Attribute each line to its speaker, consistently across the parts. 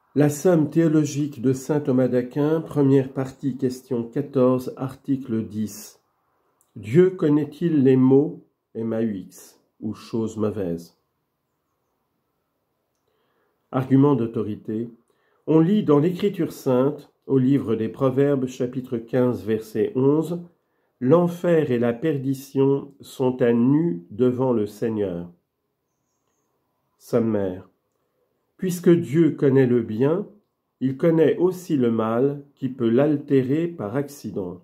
Speaker 1: La somme théologique de saint Thomas d'Aquin, première partie, question 14, article 10. Dieu connaît-il les mots MAUX ou choses mauvaises? Argument d'autorité. On lit dans l'Écriture sainte, au livre des Proverbes, chapitre 15, verset 11, « L'enfer et la perdition sont à nu devant le Seigneur. » Sommaire. Puisque Dieu connaît le bien, il connaît aussi le mal qui peut l'altérer par accident.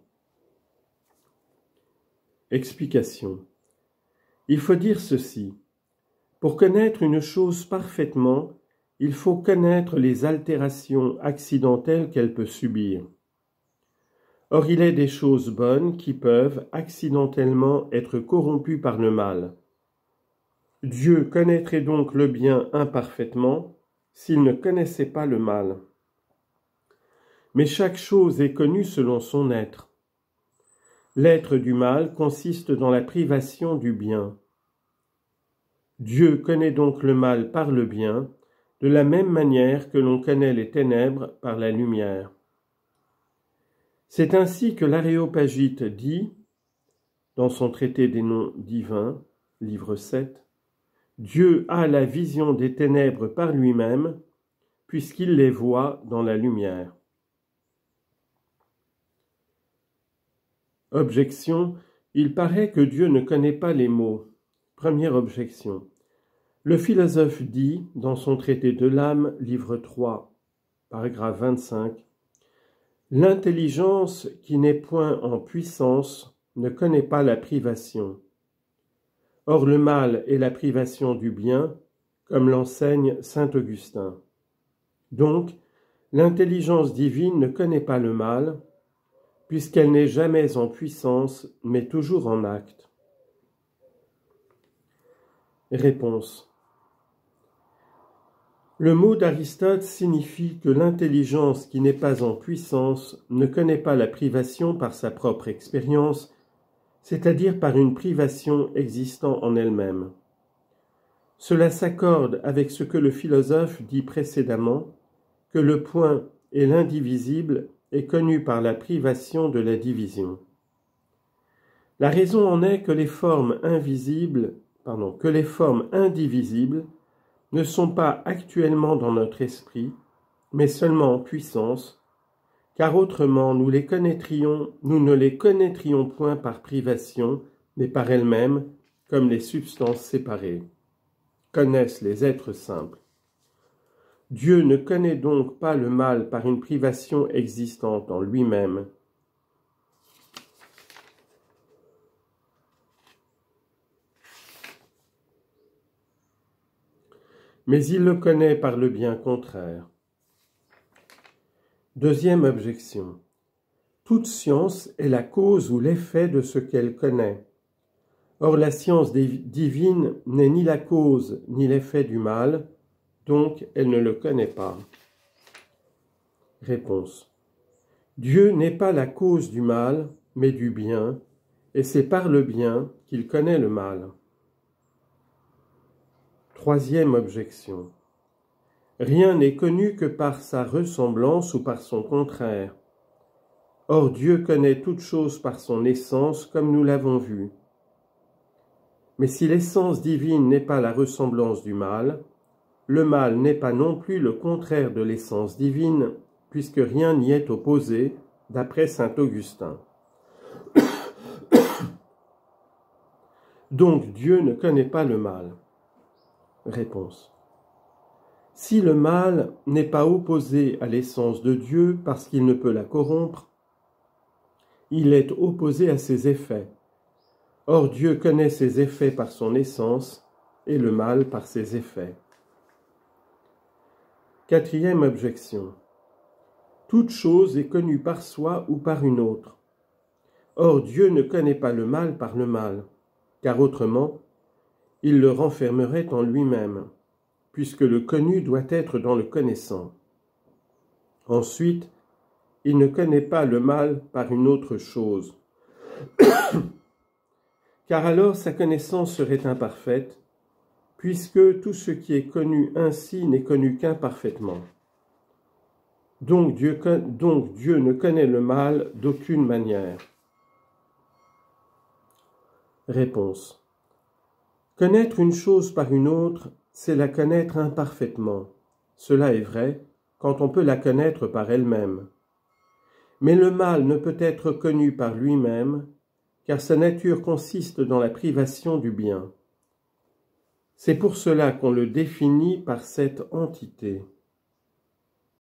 Speaker 1: Explication. Il faut dire ceci. Pour connaître une chose parfaitement, il faut connaître les altérations accidentelles qu'elle peut subir. Or, il est des choses bonnes qui peuvent accidentellement être corrompues par le mal. Dieu connaîtrait donc le bien imparfaitement s'il ne connaissait pas le mal. Mais chaque chose est connue selon son être. L'être du mal consiste dans la privation du bien. Dieu connaît donc le mal par le bien, de la même manière que l'on connaît les ténèbres par la lumière. C'est ainsi que l'Aréopagite dit, dans son traité des noms divins, livre 7, « Dieu a la vision des ténèbres par lui-même, puisqu'il les voit dans la lumière. » Objection. Il paraît que Dieu ne connaît pas les mots. Première objection. Le philosophe dit, dans son traité de l'âme, livre 3, paragraphe 25, « L'intelligence qui n'est point en puissance ne connaît pas la privation. Or le mal est la privation du bien, comme l'enseigne saint Augustin. Donc, l'intelligence divine ne connaît pas le mal, puisqu'elle n'est jamais en puissance, mais toujours en acte. » Réponse. Le mot d'Aristote signifie que l'intelligence qui n'est pas en puissance ne connaît pas la privation par sa propre expérience, c'est-à-dire par une privation existant en elle-même. Cela s'accorde avec ce que le philosophe dit précédemment, que le point et l'indivisible est connu par la privation de la division. La raison en est que les formes indivisibles ne sont pas actuellement dans notre esprit, mais seulement en puissance, car autrement nous ne les connaîtrions point par privation, mais par elles-mêmes, comme les substances séparées connaissent les êtres simples. Dieu ne connaît donc pas le mal par une privation existante en lui-même. Mais il le connaît par le bien contraire. Deuxième objection. Toute science est la cause ou l'effet de ce qu'elle connaît. Or la science divine n'est ni la cause ni l'effet du mal, donc elle ne le connaît pas. Réponse. Dieu n'est pas la cause du mal, mais du bien, et c'est par le bien qu'il connaît le mal. Troisième objection. Rien n'est connu que par sa ressemblance ou par son contraire. Or Dieu connaît toute chose par son essence, comme nous l'avons vu. Mais si l'essence divine n'est pas la ressemblance du mal, le mal n'est pas non plus le contraire de l'essence divine, puisque rien n'y est opposé, d'après saint Augustin. Donc Dieu ne connaît pas le mal. Réponse. Si le mal n'est pas opposé à l'essence de Dieu parce qu'il ne peut la corrompre, il est opposé à ses effets. Or Dieu connaît ses effets par son essence et le mal par ses effets. Quatrième objection. Toute chose est connue par soi ou par une autre. Or Dieu ne connaît pas le mal par le mal, car autrement, il le renfermerait en lui-même, puisque le connu doit être dans le connaissant. Ensuite, il ne connaît pas le mal par une autre chose, car alors sa connaissance serait imparfaite, puisque tout ce qui est connu ainsi n'est connu qu'imparfaitement. Donc Dieu ne connaît le mal d'aucune manière. Réponse. Connaître une chose par une autre, c'est la connaître imparfaitement. Cela est vrai quand on peut la connaître par elle-même. Mais le mal ne peut être connu par lui-même, car sa nature consiste dans la privation du bien. C'est pour cela qu'on le définit par cette entité.